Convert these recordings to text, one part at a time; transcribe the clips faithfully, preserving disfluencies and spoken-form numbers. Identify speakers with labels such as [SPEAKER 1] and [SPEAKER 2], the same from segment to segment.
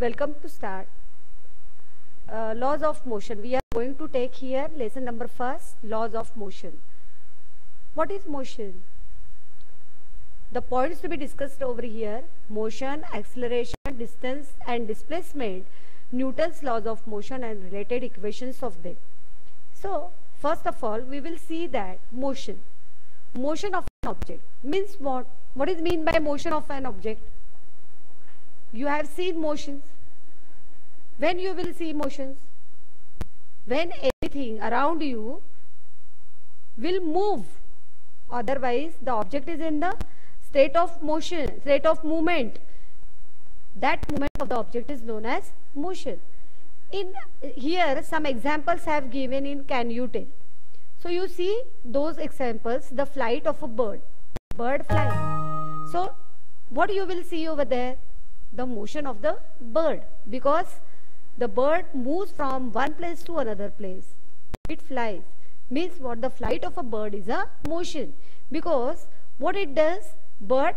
[SPEAKER 1] welcome to start uh, laws of motion. We are going to take here lesson number first, laws of motion. What is motion? The points to be discussed over here: motion, acceleration, distance and displacement, Newton's laws of motion and related equations of them. So first of all, we will see that motion. Motion of an object means what? What is mean by motion of an object? You have seen motions. When you will see motions? When anything around you will move. Otherwise, the object is in the state of motion, state of movement. That movement of the object is known as motion. In here, some examples have given in can you tell. So you see those examples, the flight of a bird. Bird flying. So what you will see over there? The motion of the bird, because the bird moves from one place to another place. It flies. Means what? The flight of a bird is a motion, because what it does, bird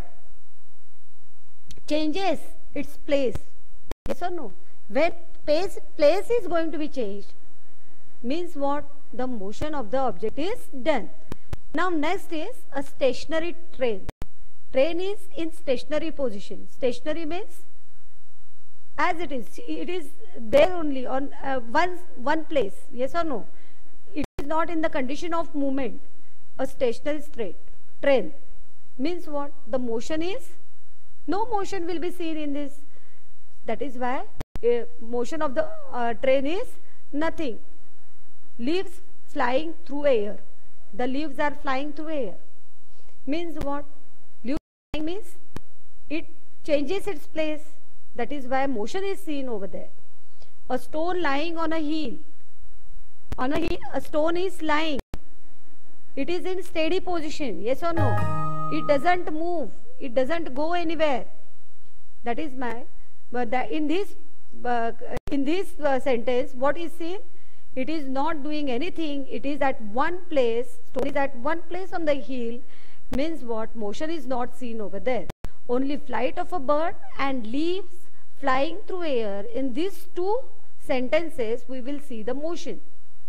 [SPEAKER 1] changes its place. Yes or no? When place, place is going to be changed, means what? The motion of the object is done. Now next is a stationary train. Train is in stationary position. Stationary means as it is, it is there only on uh, one, one place. Yes or no? It is not in the condition of movement. A stationary straight train means what? The motion is, no motion will be seen in this. That is why uh, motion of the uh, train is nothing. Leaves flying through air. The leaves are flying through air. Means what? Leaves flying means it changes its place. That is why motion is seen over there. A stone lying on a hill. On a hill, a stone is lying. It is in steady position. Yes or no? It doesn't move. It doesn't go anywhere. That is my. But the, in this uh, in this uh, sentence, what is seen? It is not doing anything. It is at one place. Stone is at one place on the hill. Means what? Motion is not seen over there. Only flight of a bird and leaves flying through air. In these two sentences, we will see the motion.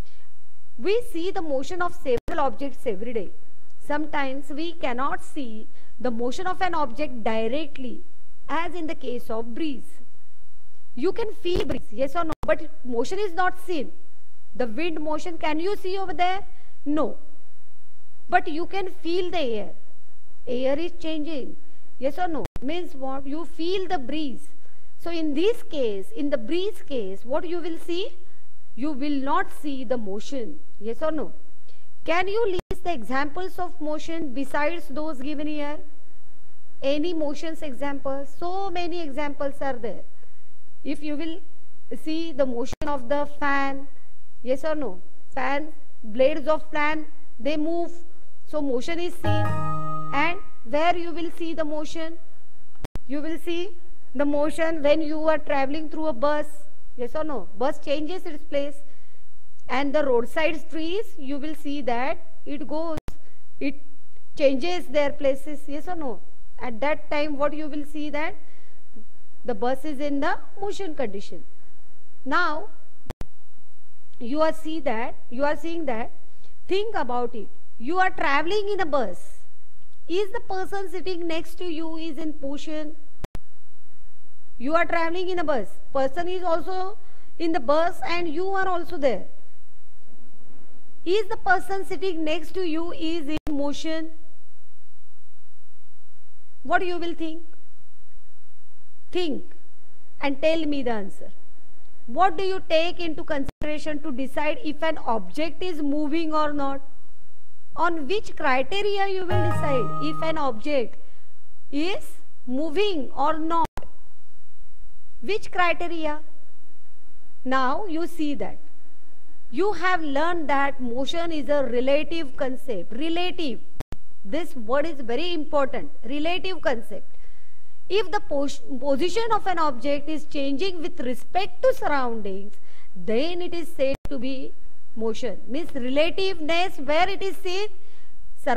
[SPEAKER 1] We see the motion of several objects every day. Sometimes we cannot see the motion of an object directly, as in the case of breeze. You can feel breeze, yes or no, but motion is not seen. The wind motion, can you see over there? No. But you can feel the air. Air is changing. Yes or no? Means what? You feel the breeze. So in this case, in the breeze case, what you will see? You will not see the motion. Yes or no? Can you list the examples of motion besides those given here? Any motions examples? So many examples are there. If you will see the motion of the fan, yes or no? Fan, blades of fan, they move. So motion is seen. And where you will see the motion? You will see the motion when you are traveling through a bus. Yes or no? Bus changes its place. And the roadside trees, you will see that it goes, it changes their places. Yes or no? At that time, what you will see that the bus is in the motion condition. Now, you are see that, you are seeing that, think about it. You are traveling in a bus. Is the person sitting next to you is in motion? You are traveling in a bus. Person is also in the bus and you are also there. Is the person sitting next to you is in motion? What you will think? Think and tell me the answer. What do you take into consideration to decide if an object is moving or not? On which criteria you will decide if an object is moving or not? Which criteria? Now you see that. You have learned that motion is a relative concept. Relative. This word is very important. Relative concept. If the pos position of an object is changing with respect to surroundings, then it is said to be motion. Means relativeness, where it is seen?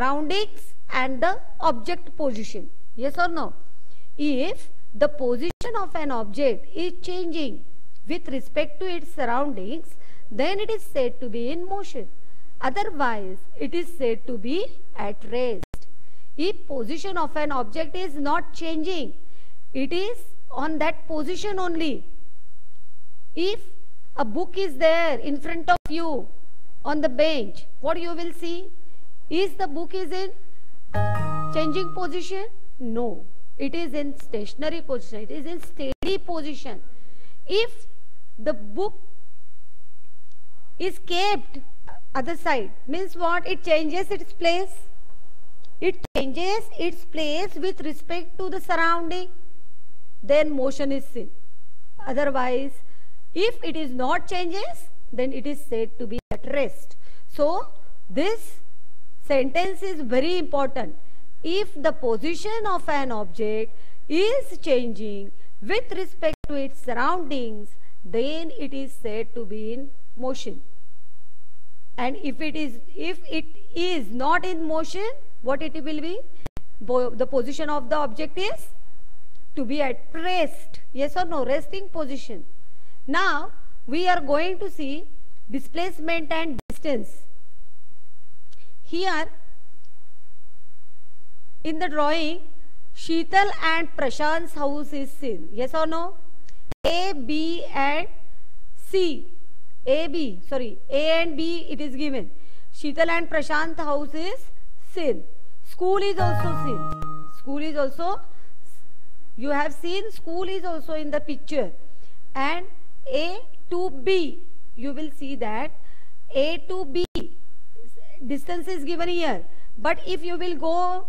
[SPEAKER 1] Surroundings and the object position. Yes or no? If the position position of an object is changing with respect to its surroundings, then it is said to be in motion. Otherwise, it is said to be at rest. If position of an object is not changing, it is on that position only. If a book is there in front of you on the bench, what you will see? Is the book is in changing position? No. It is in stationary position. It is in steady position. If the book is kept other side, means what? It changes its place. It changes its place with respect to the surrounding. Then motion is seen. Otherwise, if it is not changes, then it is said to be at rest. So, this sentence is very important. If the position of an object is changing with respect to its surroundings, then it is said to be in motion. And if it is, if it is not in motion, what it will be? The position of the object is to be at rest. Yes or no? Resting position. Now, we are going to see displacement and distance. Here, in the drawing, Sheetal and Prashant's house is seen. Yes or no? A, B and C. A, B, sorry, A and B it is given. Sheetal and Prashant's house is seen. School is also seen. School is also, you have seen school is also in the picture. And A to B, you will see that A to B, distance is given here. But if you will go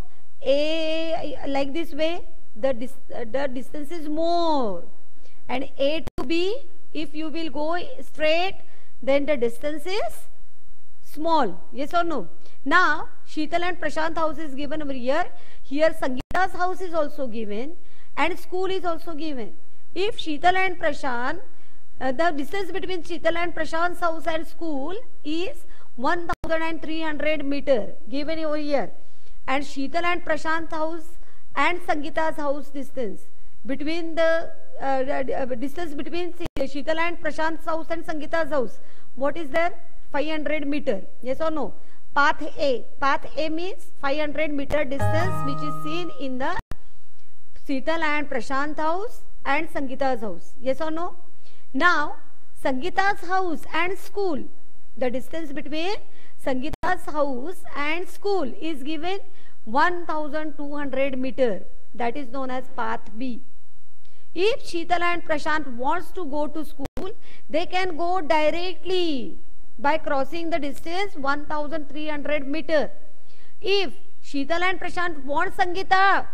[SPEAKER 1] A like this way, the, dis the distance is more. And A to B, if you will go straight, then the distance is small. Yes or no? Now, Sheetal and Prashant house is given over here. Here, Sangeeta's house is also given. And school is also given. If Sheetal and Prashant, uh, the distance between Sheetal and Prashant's house and school is one thousand three hundred meter given over here. And Sheetal and Prashant's house and Sangeeta's house distance between the uh, uh, distance between Sheetal and Prashant's house and Sangeeta's house, what is there? five hundred meter. Yes or no? Path A. Path A means five hundred meter distance which is seen in the Sheetal and Prashant's house and Sangeeta's house. Yes or no? Now, Sangeeta's house and school, the distance between Sangeeta's house and school is given one thousand two hundred meter. That is known as path B. If Sheetal and Prashant wants to go to school, they can go directly by crossing the distance one thousand three hundred meter. If Sheetal and Prashant want Sangeeta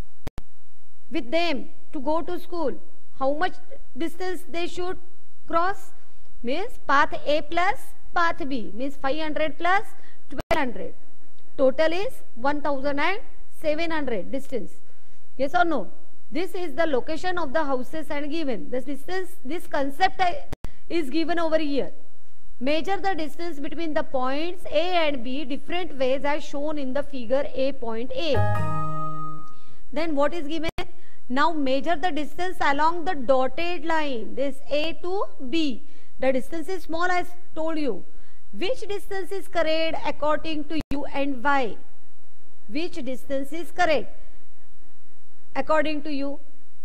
[SPEAKER 1] with them to go to school, how much distance they should cross? Means path A plus path B, means five hundred plus twelve hundred. Total is one thousand seven hundred distance. Yes or no? This is the location of the houses and given. This distance, this concept is given over here. Measure the distance between the points A and B different ways as shown in the figure A point A. Then what is given? Now measure the distance along the dotted line. This A to B. The distance is small as told you. Which distance is correct according to you and why? Which distance is correct according to you?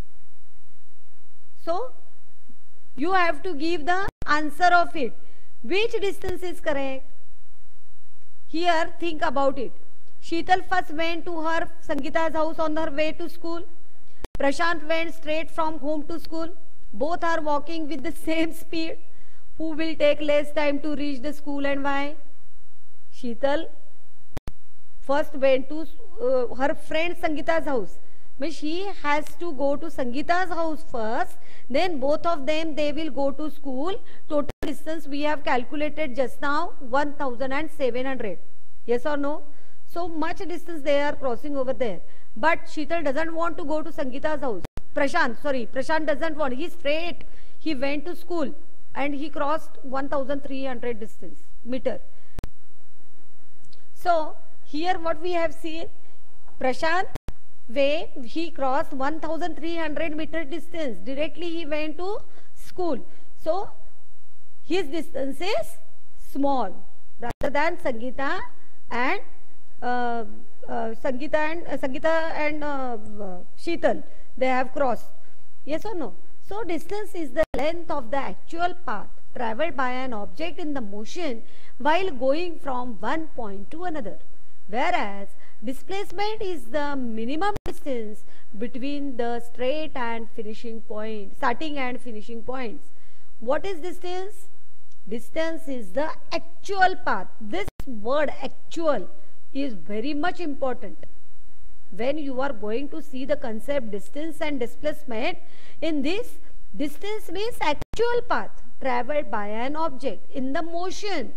[SPEAKER 1] So, you have to give the answer of it. Which distance is correct? Here, think about it. Sheetal first went to her Sangeeta's house on her way to school. Prashant went straight from home to school. Both are walking with the same speed. Who will take less time to reach the school and why? Sheetal first went to uh, her friend Sangeeta's house. But she has to go to Sangeeta's house first. Then both of them, they will go to school. Total distance we have calculated just now one thousand seven hundred. Yes or no? So much distance they are crossing over there. But Sheetal doesn't want to go to Sangeeta's house. Prashant, sorry, Prashant doesn't want. He straight, he went to school and he crossed one thousand three hundred distance, meter. So, here what we have seen, Prashant way he crossed one thousand three hundred meter distance. Directly he went to school. So his distance is small rather than Sangeeta and uh, uh, Sangeeta and uh, Sangeeta and uh, uh, Sheetal. They have crossed. Yes or no? So distance is the length of the actual path travelled by an object in the motion while going from one point to another, whereas displacement is the minimum distance between the straight and finishing point, starting and finishing points. What is distance? Distance is the actual path. This word actual is very much important. When you are going to see the concept distance and displacement, in this, distance means actual path travelled by an object in the motion.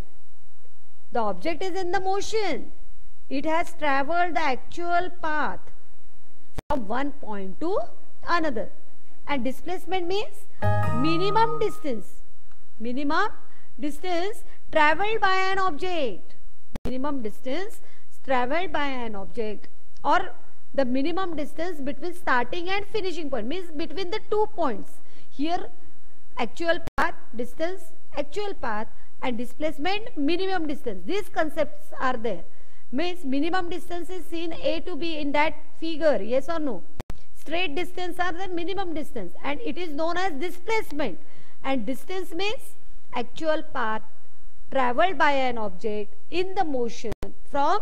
[SPEAKER 1] The object is in the motion. It has travelled the actual path from one point to another. And displacement means minimum distance. Minimum distance travelled by an object. Minimum distance travelled by an object, or the minimum distance between starting and finishing point, means between the two points. Here actual path, distance, actual path, and displacement, minimum distance. These concepts are there. Means minimum distance is seen A to B in that figure, yes or no? Straight distance are the minimum distance and it is known as displacement. And distance means actual path travelled by an object in the motion from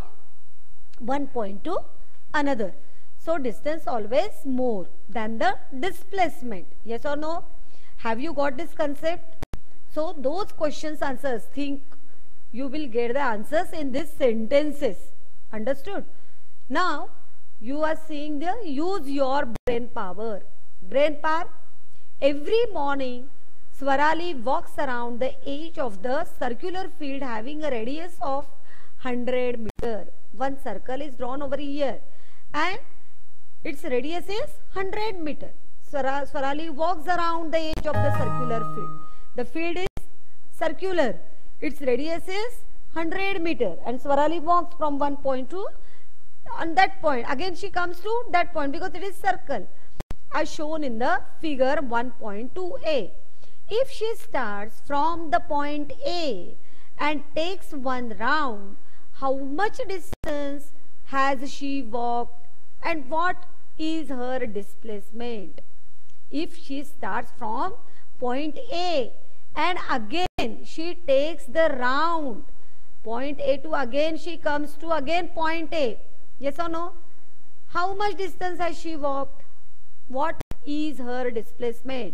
[SPEAKER 1] one point to another. So distance always more than the displacement, yes or no? Have you got this concept? So those questions answers, think you will get the answers in these sentences. Understood? Now you are seeing the use your brain power. Brain power. Every morning Swarali walks around the edge of the circular field having a radius of one hundred meter. One circle is drawn over here and its radius is one hundred meter. Swarali walks around the edge of the circular field. The field is circular. Its radius is one hundred meter and Swarali walks from one point to on that point. Again she comes to that point because it is circle as shown in the figure one point two A. If she starts from the point A and takes one round, how much distance has she walked and what is her displacement? If she starts from point A and again she takes the round, point A to again she comes to again point A, yes or no? How much distance has she walked? What is her displacement?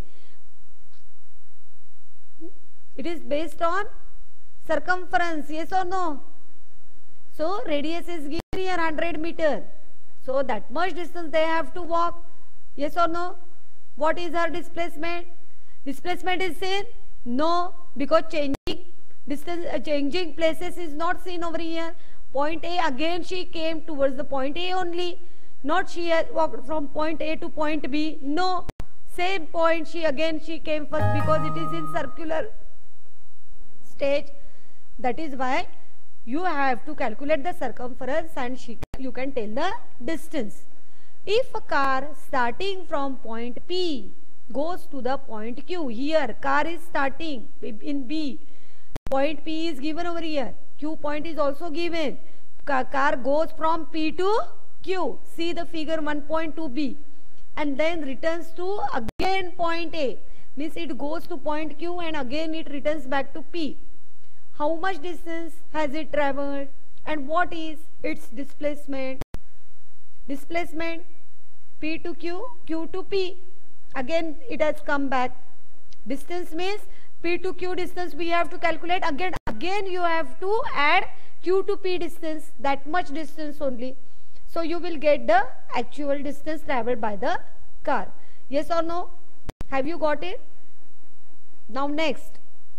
[SPEAKER 1] It is based on circumference, yes or no? So radius is given here one hundred meter. So that much distance they have to walk, yes or no? What is her displacement? Displacement is seen? No, because changing distance, uh, changing places is not seen over here. Point A, again she came towards the point A only. Not she has walked from point A to point B. No, same point she again she came first because it is in circular stage. That is why you have to calculate the circumference and she, you can tell the distance. If a car starting from point P goes to the point Q, here car is starting in B, point P is given over here, Q point is also given. Car, car goes from P to Q, see the figure one point two B, and then returns to again point A, means it goes to point Q and again it returns back to P. How much distance has it travelled and what is its displacement? Displacement P to Q, Q to P, again it has come back. Distance means P to Q distance we have to calculate, again again you have to add Q to P distance, that much distance only. So you will get the actual distance travelled by the car. Yes or no? Have you got it? Now next.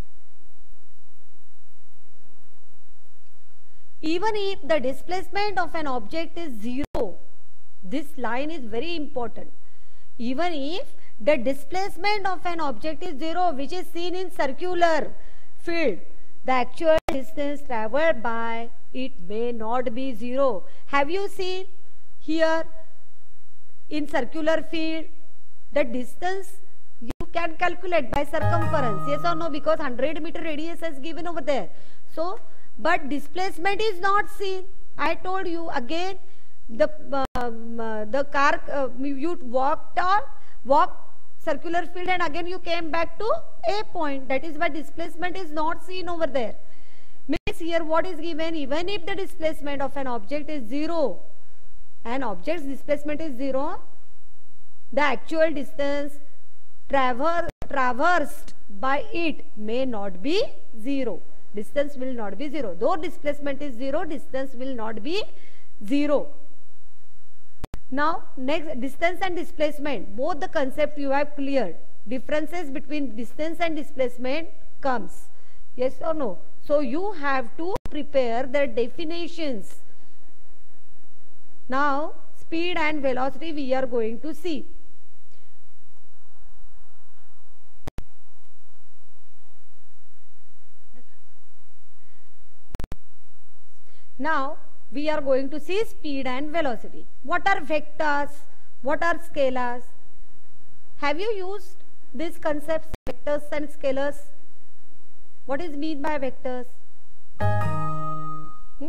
[SPEAKER 1] Even if the displacement of an object is zero, this line is very important. Even if the displacement of an object is zero, which is seen in circular field, the actual distance travelled by it may not be zero. Have you seen here in circular field, the distance you can calculate by circumference, yes or no, because one hundred meter radius is given over there. So, but displacement is not seen. I told you again, the um, uh, the car uh, you walked or walked circular field and again you came back to a point. That is why displacement is not seen over there. Means here what is given, even if the displacement of an object is zero, an object's displacement is zero, the actual distance traver traversed by it may not be zero. Distance will not be zero. Though displacement is zero, distance will not be zero. Now, next, distance and displacement, both the concept you have cleared. Differences between distance and displacement comes. Yes or no? So, you have to prepare the definitions. Now, speed and velocity we are going to see. Now, we are going to see speed and velocity. What are vectors? What are scalars? Have you used these concepts, vectors and scalars? What is mean by vectors? Hmm?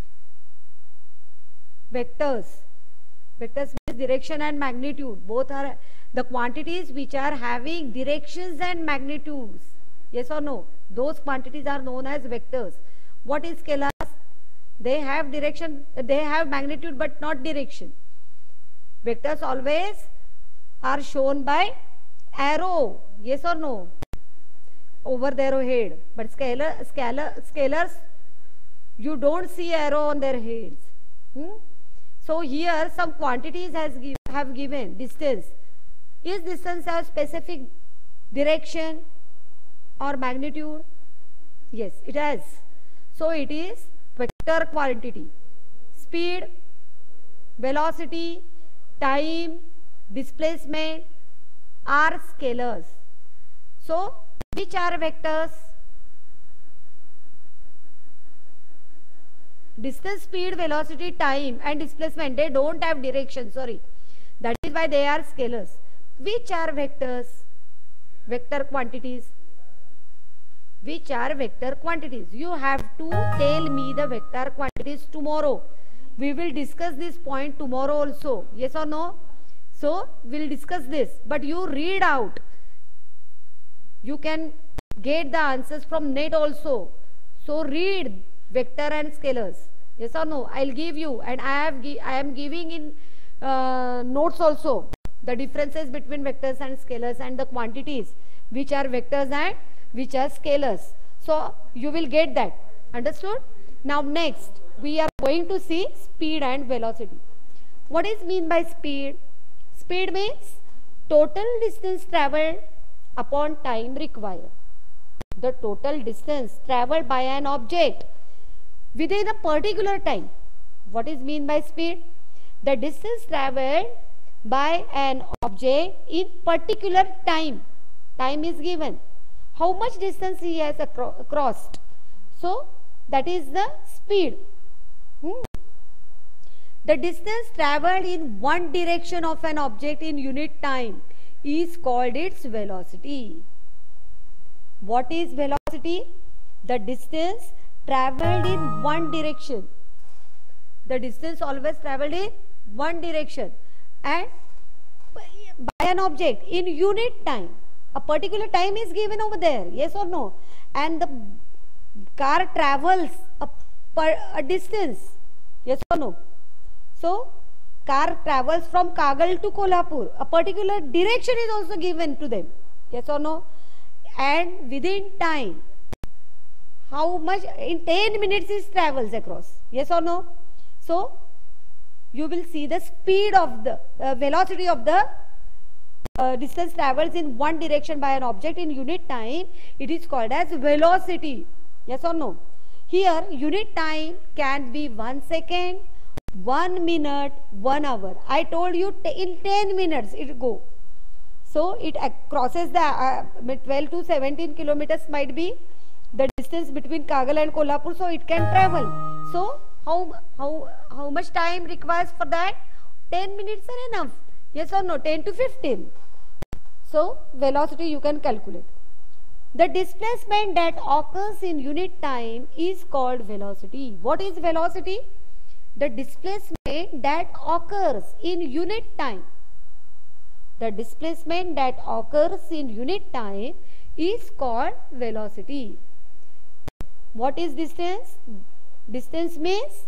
[SPEAKER 1] Vectors. Vectors means direction and magnitude. Both are the quantities which are having directions and magnitudes. Yes or no? Those quantities are known as vectors. What is scalars? They have direction, they have magnitude but not direction. Vectors always are shown by arrow, yes or no, over their head. But scalar, scalar, scalars, you don't see arrow on their heads. Hmm? So here some quantities has give, have given distance. Is distance a specific direction or magnitude? Yes, it has. So it is vector quantity. Speed, velocity, time, displacement are scalars. So, which are vectors? Distance, speed, velocity, time and displacement, they don't have direction, sorry. That is why they are scalars. Which are vectors? Vector quantities. Which are vector quantities? You have to tell me the vector quantities tomorrow. We will discuss this point tomorrow also. Yes or no? So, we will discuss this. But you read out. You can get the answers from net also. So, read vector and scalars. Yes or no? I will give you, and I have I am giving in uh, notes also the differences between vectors and scalars and the quantities which are vectors and which are scalars. So, you will get that. Understood? Now, next, we are going to see speed and velocity. What is mean by speed? Speed means total distance travelled upon time required. The total distance travelled by an object within a particular time. What is mean by speed? The distance travelled by an object in particular time. Time is given. How much distance he has crossed. So, that is the speed. Hmm. The distance travelled in one direction of an object in unit time is called its velocity. What is velocity? The distance travelled in one direction. The distance always travelled in one direction and by an object in unit time. A particular time is given over there, yes or no? And the car travels a, per, a distance, yes or no? So, car travels from Kagal to Kolhapur. A particular direction is also given to them, yes or no? And within time, how much, in ten minutes it travels across, yes or no? So, you will see the speed of the uh, velocity of the Uh, distance travels in one direction by an object in unit time. It is called as velocity. Yes or no? Here, unit time can be one second, one minute, one hour. I told you in ten minutes it go. So, it uh, crosses the uh, twelve to seventeen kilometers might be the distance between Kagal and Kolhapur. So, it can travel. So, how, how, how much time requires for that? ten minutes are enough. Yes or no? ten to fifteen. So velocity you can calculate. The displacement that occurs in unit time is called velocity. What is velocity? The displacement that occurs in unit time. The displacement that occurs in unit time is called velocity. What is distance? Distance means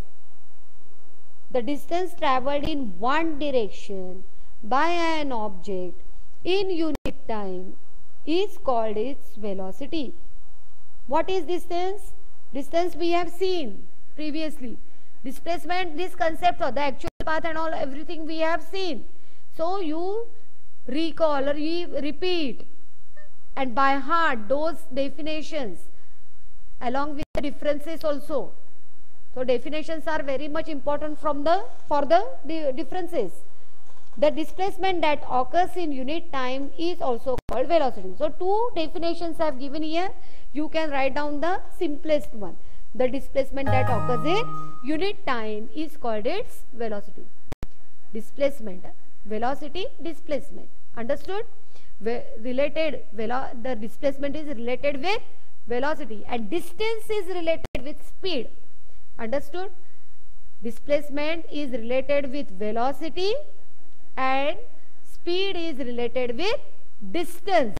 [SPEAKER 1] the distance travelled in one direction by an object in unit time is called its velocity. What is distance? Distance we have seen previously. Displacement, this concept of the actual path and all, everything we have seen. So you recall or you repeat and by heart those definitions along with the differences also. So definitions are very much important from the for the, the differences. The displacement that occurs in unit time is also called velocity. So two definitions I have given here. You can write down the simplest one. The displacement that occurs in unit time is called its velocity. Displacement, velocity, displacement. Understood? Ve related, velo the displacement is related with velocity and distance is related with speed. Understood? Displacement is related with velocity and speed is related with distance.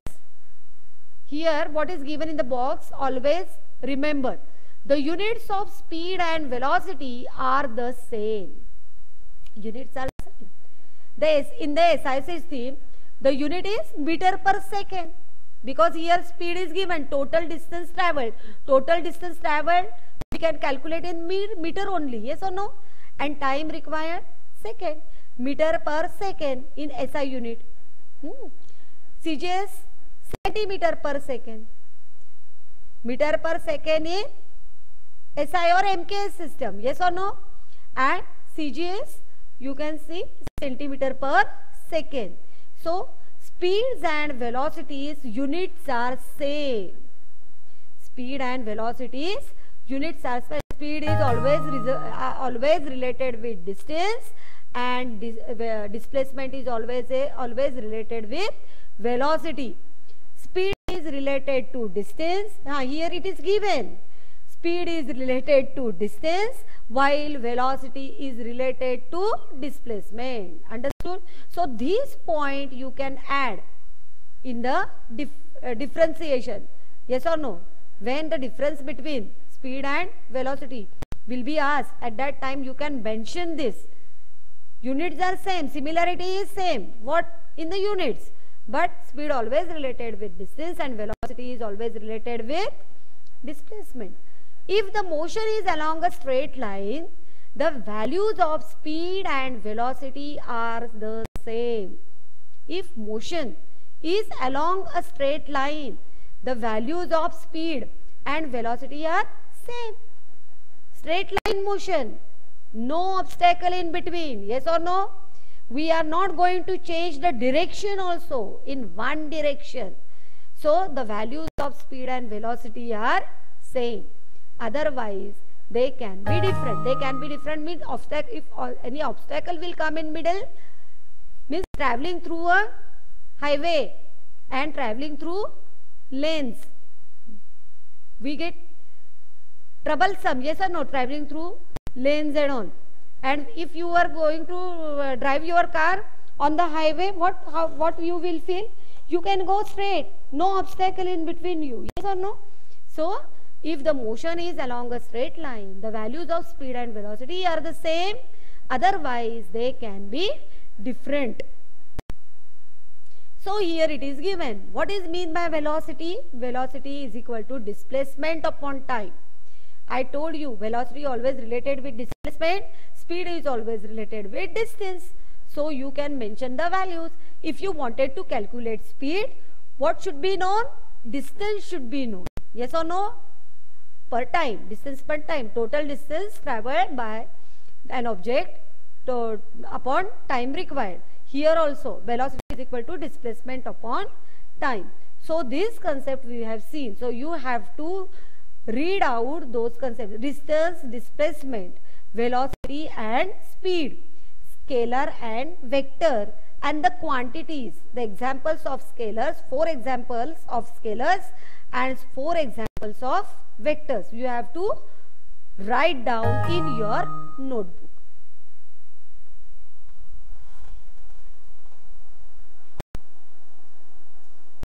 [SPEAKER 1] Here what is given in the box, always remember the units of speed and velocity are the same. Units are the same. The, in the S I system, the unit is meter per second because here speed is given, total distance travelled. Total distance travelled we can calculate in meter only, yes or no? And time required, second. Meter per second in S I unit. Hmm. C G S, centimeter per second. Meter per second in S I or M K S system, yes or no? And C G S, you can see centimeter per second. So speeds and velocities units are same. Speed and velocities units are same. Speed is always uh, always related with distance and dis uh, displacement is always a, always related with velocity. Speed is related to distance. Now here it is given. Speed is related to distance while velocity is related to displacement. Understood? So this point you can add in the dif uh, differentiation. Yes or no? When the difference between speed and velocity will be asked, at that time you can mention this. Units are same, similarity is same. What? In the units. But speed always related with distance and velocity is always related with displacement. If the motion is along a straight line, the values of speed and velocity are the same. If motion is along a straight line, the values of speed and velocity are same. Straight line motion, no obstacle in between, yes or no? We are not going to change the direction also in one direction. So the values of speed and velocity are same. Otherwise they can be different. They can be different means obstacle, if any obstacle will come in middle, means traveling through a highway and traveling through lanes, we get troublesome, yes or no, traveling through lanes and all. And if you are going to uh, drive your car on the highway, what how, what you will feel? You can go straight, no obstacle in between you, yes or no? So if the motion is along a straight line, the values of speed and velocity are the same, otherwise they can be different. So here it is given. What is mean by velocity? Velocity is equal to displacement upon time. I told you velocity always related with displacement, speed is always related with distance. So you can mention the values. If you wanted to calculate speed, what should be known? Distance should be known. Yes or no? Per time, distance per time, total distance travelled by an object to, upon time required. Here also velocity is equal to displacement upon time. So this concept we have seen. So you have to read out those concepts: distance, displacement, velocity and speed, scalar and vector, and the quantities, the examples of scalars, four examples of scalars and four examples of vectors. You have to write down in your notebook.